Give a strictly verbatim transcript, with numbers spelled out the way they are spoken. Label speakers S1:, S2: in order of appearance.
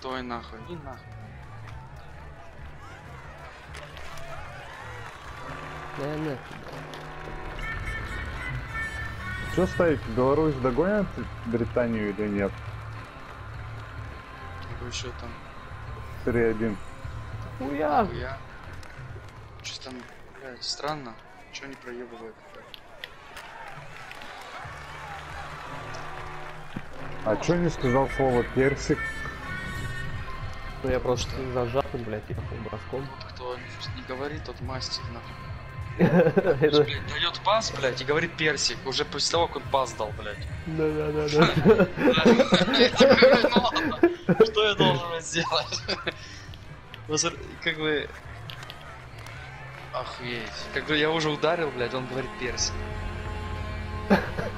S1: Стой нахуй, иди нахуй.
S2: Да, нет.
S3: Что ставить? Беларусь догонят Британию или нет?
S1: Какой еще там?
S3: три один.
S2: Хуя!
S1: Я. Что там, блядь, странно. Чего не проебывает?
S3: А чё не сказал слово персик?
S2: Ну я просто зажатый, блядь, ехал броском.
S1: Тот, кто не говорит, тот мастер, нахуй.
S2: Это-
S1: Блядь, дает пас, блядь, и говорит персик. Уже после того, как он пас дал, блядь.
S2: Да-да-да-да.
S1: Я такой, ну ладно, что я должен сделать? Ну, смотри, как бы... Охуеть. Как бы я уже ударил, блядь, он говорит персик.